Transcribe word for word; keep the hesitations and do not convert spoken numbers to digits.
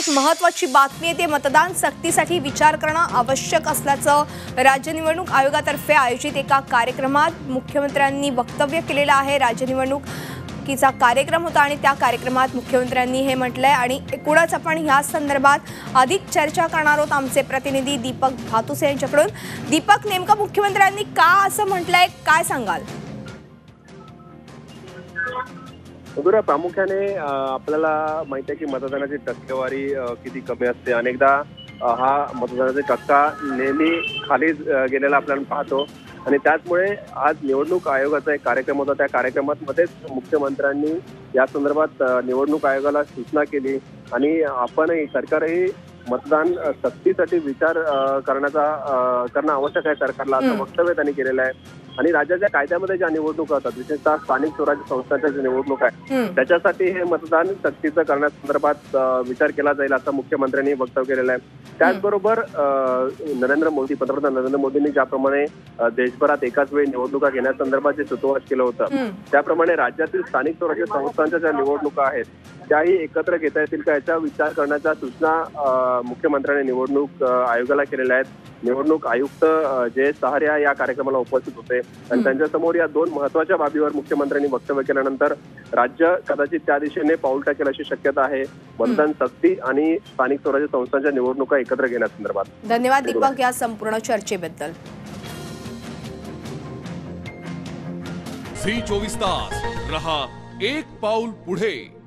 महत्त्वाची बातमी आहे, ते मतदान सक्तीसाठी विचार करणं आवश्यक असल्याचं राज्य निवडणूक आयोगातर्फे आयोजित एका कार्यक्रमात मुख्यमंत्र्यांनी वक्तव्य केलेलं आहे। राज्य निवडणुकीचा कार्यक्रम होता आणि त्या कार्यक्रमात मुख्यमंत्र्यांनी हे म्हटलंय आणि एकूणच आपण या संदर्भात अधिक चर्चा करणार आहोत आमचे प्रतिनिधी दीपक भातुसे यांच्याकडून। दीपक, नेमकं मुख्यमंत्र्यांनी का असं म्हटलंय, काय सांगाल? मधुरा, प्रामुख्याने आपल्याला माहिती आहे की मतदानाची टक्केवारी किती कमी असते। अनेकदा हा मतदानाचा टक्का नेहमी खाली गेलेला आपल्याला पाहतो आणि त्याचमुळे आज निवडणूक आयोगाचा एक कार्यक्रम होता। त्या कार्यक्रमात मध्येच मुख्यमंत्र्यांनी या संदर्भात निवडणूक आयोगाला सूचना केली आणि आपणही सरकारही मतदान सक्तीसाठी विचार करण्याचा करणं आवश्यक आहे सरकारला, असं वक्तव्य त्यांनी केलेलं आहे। आणि राज्याच्या कायद्यामध्ये ज्या निवडणुका होतात, विशेषतः स्थानिक स्वराज्य संस्थांच्या ज्या निवडणूक आहे त्याच्यासाठी हे मतदान सक्तीचं करण्यासंदर्भात विचार केला जाईल, असं मुख्यमंत्र्यांनी वक्तव्य केलेलं आहे। त्याचबरोबर नरेंद्र मोदी पंतप्रधान नरेंद्र मोदींनी ज्याप्रमाणे देशभरात एकाच वेळी निवडणुका घेण्यासंदर्भात जे सूतोवाच केलं होतं, त्याप्रमाणे राज्यातील स्थानिक स्वराज्य संस्थांच्या ज्या निवडणुका आहेत त्याही एकत्र घेता येतील का, याचा विचार करण्याच्या सूचना मुख्यमंत्र्यांनी निवडणूक आयोगाला केलेल्या आहेत। निवडणूक आयुक्त जयेश सहारिया या कार्यक्रमाला उपस्थित होते आणि त्यांच्यासमोर या दोन महत्वाच्या बाबीवर मुख्यमंत्र्यांनी वक्तव्य केल्यानंतर राज्य कदाचित त्या दिशेने पाऊल टाकेल अशी शक्यता आहे, मतदान सक्ती आणि स्थानिक स्वराज्य संस्थांच्या निवडणुका एकत्र घेण्यासंदर्भात। धन्यवाद दीपक या संपूर्ण चर्चेबद्दल। झी चोवीस तास रहा एक पाऊल पुढे।